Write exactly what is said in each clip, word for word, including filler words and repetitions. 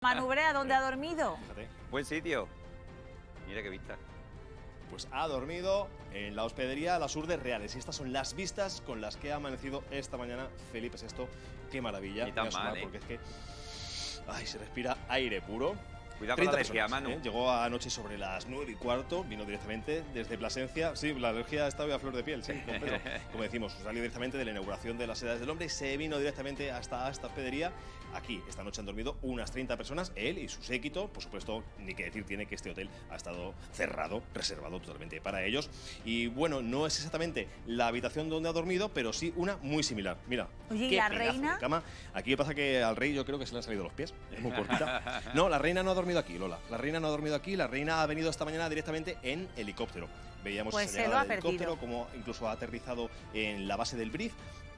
Manubrea, ¿dónde ha dormido? Fíjate. Buen sitio. Mira qué vista. Pues ha dormido en la hospedería Las Urdes Reales. Y estas son las vistas con las que ha amanecido esta mañana Felipe sexto. Qué maravilla. Ni tan Voy a asomar mal, ¿eh? porque es que ay, se respira aire puro. Cuidado con la alergia, personas, Manu. ¿eh? Llegó anoche sobre las nueve y cuarto, vino directamente desde Plasencia. Sí, la alergia está a flor de piel, sí, confieso. Como decimos, salió directamente de la inauguración de las Edades del Hombre y se vino directamente hasta esta hospedería. Aquí, esta noche han dormido unas treinta personas, él y su séquito. Por supuesto, ni que decir tiene que este hotel ha estado cerrado, reservado totalmente para ellos. Y bueno, no es exactamente la habitación donde ha dormido, pero sí una muy similar. Mira, Oye, ¿y qué la pedazo reina? de cama. Aquí pasa que al rey yo creo que se le han salido los pies. Es muy cortita. No, la reina no ha dormido aquí, Lola. La reina no ha dormido aquí. La reina ha venido esta mañana directamente en helicóptero. Veíamos Pues esa se lo llegada ha del helicóptero, perdido. como incluso ha aterrizado en la base del Briz.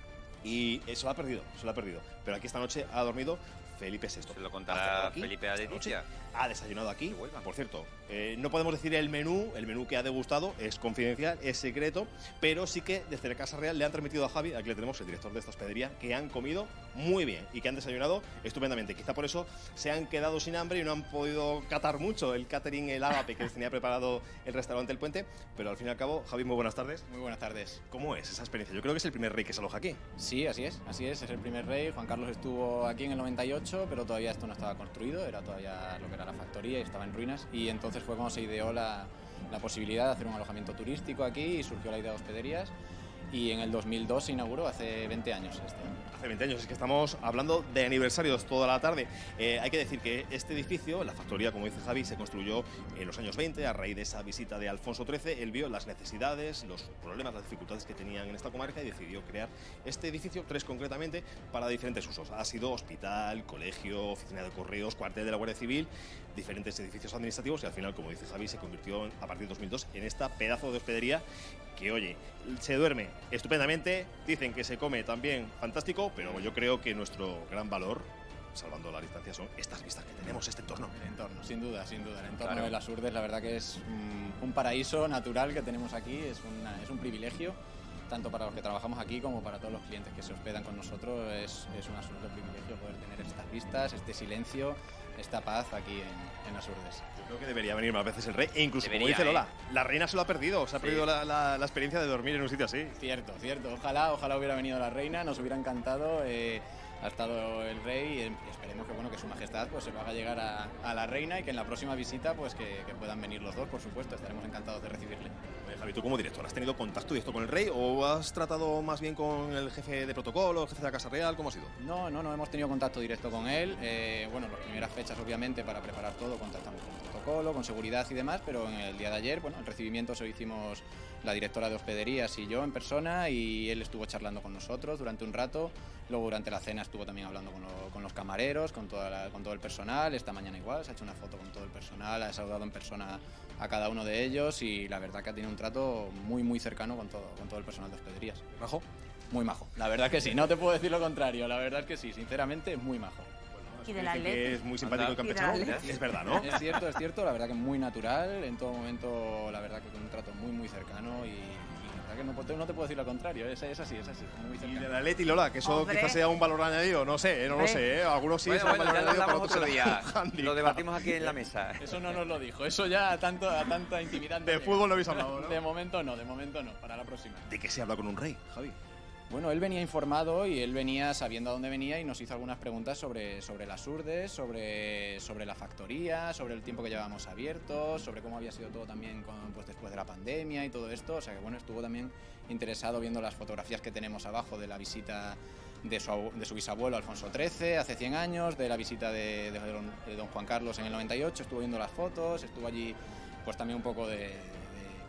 Y eso lo ha perdido, se lo ha perdido. Pero aquí esta noche ha dormido Felipe sexto. Se lo Ha contará cenado aquí, Felipe a esta noche, Leticia. ha desayunado aquí. Que vuelva. Por cierto, eh, no podemos decir el menú, el menú que ha degustado, es confidencial, es secreto, pero sí que desde la Casa Real le han transmitido a Javi, aquí le tenemos, el director de esta hospedería, que han comido muy bien y que han desayunado estupendamente. Quizá por eso se han quedado sin hambre y no han podido catar mucho el catering, el ágape que les tenía preparado el restaurante El Puente, pero al fin y al cabo, Javi, muy buenas tardes. Muy buenas tardes. ¿Cómo es esa experiencia? Yo creo que es el primer rey que se aloja aquí. Sí, así es, así es, es el primer rey. Juan Carlos estuvo aquí en el noventa y ocho, pero todavía esto no estaba construido, era todavía lo que era la factoría y estaba en ruinas. Y entonces fue cuando se ideó la, la posibilidad de hacer un alojamiento turístico aquí y surgió la idea de hospederías. Y en el dos mil dos se inauguró, hace veinte años este año. Hace veinte años, es que estamos hablando de aniversarios toda la tarde. Eh, hay que decir que este edificio, la factoría, como dice Javi, se construyó en los años veinte a raíz de esa visita de Alfonso trece. Él vio las necesidades, los problemas, las dificultades que tenían en esta comarca y decidió crear este edificio, tres concretamente, para diferentes usos. Ha sido hospital, colegio, oficina de correos, cuartel de la Guardia Civil, diferentes edificios administrativos y al final, como dice Javi, se convirtió en, a partir de dos mil dos en esta pedazo de hospedería que, oye, se duerme estupendamente, dicen que se come también fantástico, pero yo creo que nuestro gran valor, salvando la distancia, son estas vistas que tenemos, este entorno. El entorno, sin duda, sin duda. El entorno Claro. de Las Urdes, la verdad que es mm, un paraíso natural que tenemos aquí, es, una, es un privilegio, tanto para los que trabajamos aquí como para todos los clientes que se hospedan con nosotros. Es, es un absoluto privilegio poder tener estas vistas, este silencio, esta paz aquí en, en Las Urdes. Yo creo que debería venir más veces el rey, e incluso, Debería, como dice Lola, ¿eh? la reina se lo ha perdido, se ha Sí. perdido la, la- la experiencia de dormir en un sitio así. Cierto, cierto. Ojalá, ojalá hubiera venido la reina, nos hubiera encantado. eh, ha estado el rey y esperemos que bueno que su majestad pues se lo haga llegar a, a la reina y que en la próxima visita pues que, que puedan venir los dos, por supuesto. Estaremos encantados de recibirle. Eh, Javi, tú como director, ¿has tenido contacto directo con el rey o has tratado más bien con el jefe de protocolo, el jefe de la Casa Real? ¿Cómo ha sido? No, no, no hemos tenido contacto directo con él. Eh, bueno, las primeras fechas obviamente para preparar todo contactamos con el protocolo, con seguridad y demás, pero en el día de ayer, bueno, el recibimiento se lo hicimos la directora de hospederías y yo en persona y él estuvo charlando con nosotros durante un rato. Luego durante la cena estuvo también hablando con, lo- con los camareros, con, toda la- con todo el personal. Esta mañana igual, se ha hecho una foto con todo el personal, ha saludado en persona a cada uno de ellos y la verdad que ha tenido un trato muy, muy cercano con todo, con todo el personal de hospederías. ¿Majo? Muy majo, la verdad que sí, no te puedo decir lo contrario, la verdad es que sí, sinceramente muy majo. Y del Dicen que Atleti. es muy simpático y Anda. campechano. Y del Atleti. Es verdad, ¿no? Es cierto, es cierto, la verdad que muy natural, en todo momento, la verdad que con un trato muy, muy cercano y, y la verdad que no, te- no te puedo decir lo contrario, es, es así, es así, muy Y cercano. de la Leti, Lola, que eso Hombre. quizás sea un valor añadido, no sé, eh, no lo Hombre. sé, ¿eh? Algunos sí Bueno, son bueno, valor ya lo añadido, para hablamos otros otro será día. un handicap. Lo debatimos aquí en la mesa. Eso no nos lo dijo, eso ya a, tanto, a tanta intimidad. no De llega. fútbol no habéis hablado, ¿no? De momento no, de momento no, para la próxima. ¿De qué se habla con un rey, Javi? Bueno, él venía informado y él venía sabiendo a dónde venía y nos hizo algunas preguntas sobre, sobre las Urdes, sobre, sobre la factoría, sobre el tiempo que llevábamos abiertos, sobre cómo había sido todo también con, pues, después de la pandemia y todo esto. O sea que bueno, estuvo también interesado viendo las fotografías que tenemos abajo de la visita de su, abu- de su bisabuelo Alfonso trece hace cien años, de la visita de, de don, de don Juan Carlos en el noventa y ocho, estuvo viendo las fotos, estuvo allí pues también un poco de... de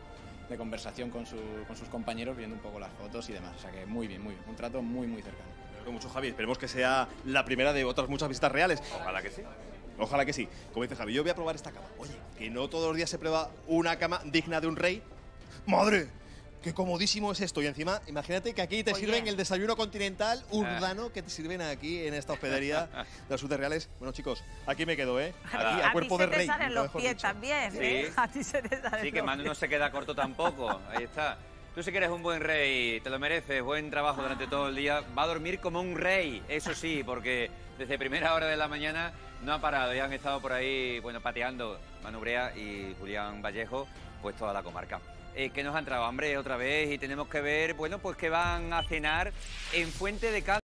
de conversación con, su, con sus compañeros, viendo un poco las fotos y demás. O sea que muy bien, muy bien. Un trato muy, muy cercano. Me alegro mucho, Javi. Esperemos que sea la primera de otras muchas visitas reales. Ojalá que sí. Ojalá que sí. Como dice Javi, yo voy a probar esta cama. Oye, que no todos los días se prueba una cama digna de un rey. ¡Madre! ¡Qué comodísimo es esto! Y encima, imagínate que aquí te Oye. sirven el desayuno continental urbano que te sirven aquí en esta hospedería de las Urdes Reales. Bueno, chicos, aquí me quedo, ¿eh? Aquí, Nada. a A cuerpo ti de se te rey. salen nunca los mejor pies dicho. también, Sí. ¿eh? A ti se te salen Sí, que los Manu no pies. se queda corto tampoco. Ahí está. Tú sí que eres un buen rey, te lo mereces, buen trabajo durante todo el día. Va a dormir como un rey, eso sí, porque desde primera hora de la mañana no ha parado, ya han estado por ahí, bueno, pateando Manu Brea y Julián Vallejo, pues toda la comarca. Eh, que nos ha entrado hambre otra vez y tenemos que ver, bueno, pues que van a cenar en Fuente de Cádiz.